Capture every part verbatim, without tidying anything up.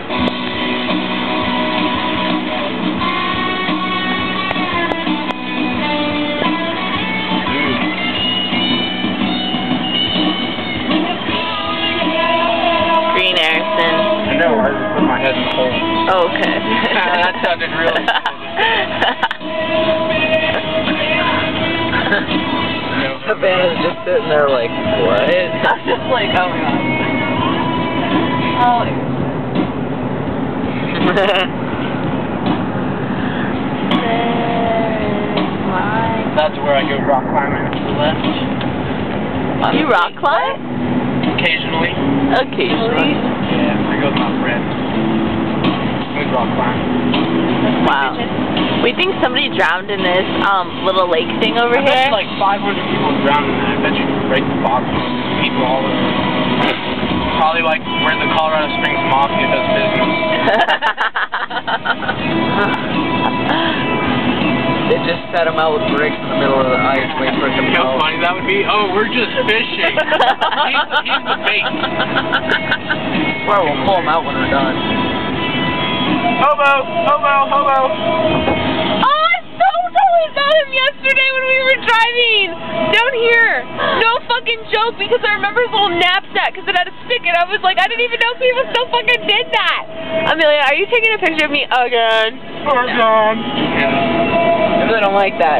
Green Erickson. I know, I just put my head in the hole. Oh, okay. That sounded really Savannah's just sitting there like, what? I'm just like, oh my god. Oh. That's where I go rock climbing to the left. You rock climb? Occasionally. Occasionally. Yeah, I go with my friends. We rock climb. Wow. We think somebody drowned in this um little lake thing over I bet here. you like five hundred people drowned in that. I bet you can break the bottom. People all over. Probably like where the Colorado Springs Mafia does business. They just set them out with bricks in the middle of the ice, waiting for it to You know melt. how funny that would be? Oh, we're just fishing. he's, he's the bait. Well, we'll pull them out when we're done. Hobo! Hobo! Hobo! Oh, I so totally saw him yesterday when we were driving down here. No fucking joke, because I remember his little knapsack because it had a stick, and I was like, I didn't even know people still fucking did that. Amelia, are you taking a picture of me again? We're gone. Yeah. I really don't like that.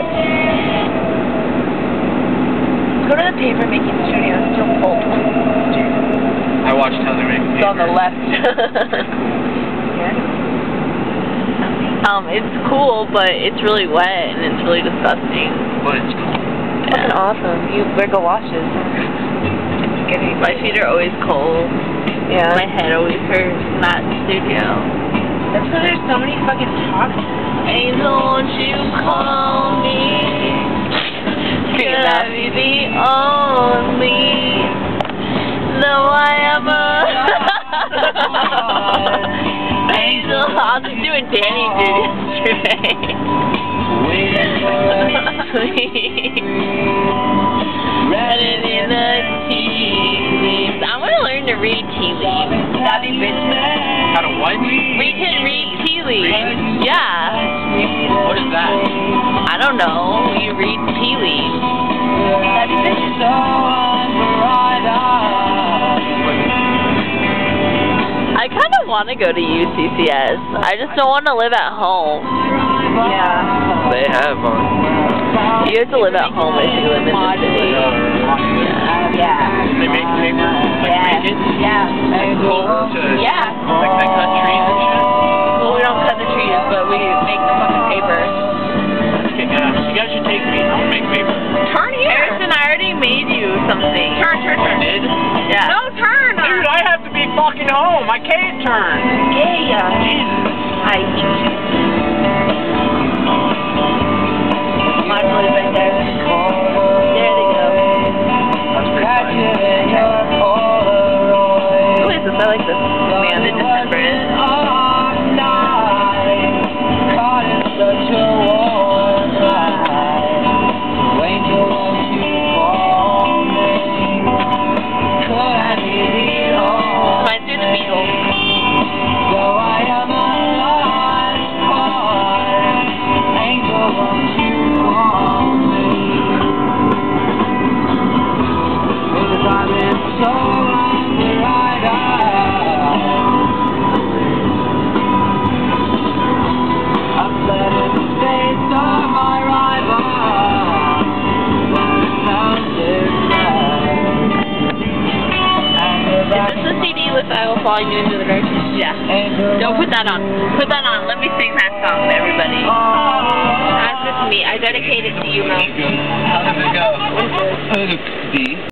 Go to the paper making studio. It's so cold. I watched how they make It's on the left. Um, it's cool, but it's really wet and it's really disgusting. But it's cool. Yeah. Awesome. You better go wash this. My feet are always cold. Yeah. My head always hurts in that studio. That's because there's so many fucking talks. Angel, won't you call me? Could I be the only? Though I am a angel. I was just doing Danny dude yesterday. Read it in the tea leaves. I want to learn to read tea leaves. That'd be bitchin'. How to what? We can read tea leaves. Yeah. What is that? I don't know. You read tea leaves. That'd be bitchin'. I kind of want to go to U C C S. I just don't want to live at home. Yeah. They have one. You have to live at home if you live in the city. Yeah. Yeah. They make paper? Like Yeah. make it? Yeah. Like pulp to, Yeah. like they cut trees and shit? Well, we don't cut the trees, but we make the fucking paper. Okay, yeah. You guys should take me. I'll make paper. Turn here. Harrison, I already made you something. Turn, turn, turn. You did? Yeah. No, turn. Dude, I have to be fucking home. I can't turn. Yeah. Jesus. I hate you. Mine was right there. There they go. That's pretty funny. Who is this? I like this. Man, the December is. Reminds me of the Beatles. I will follow you into the directions. Yeah. Don't put that on. Put that on. Let me sing that song to everybody. That's just me. I dedicate it to you, Mel. How's it go? What is this? D.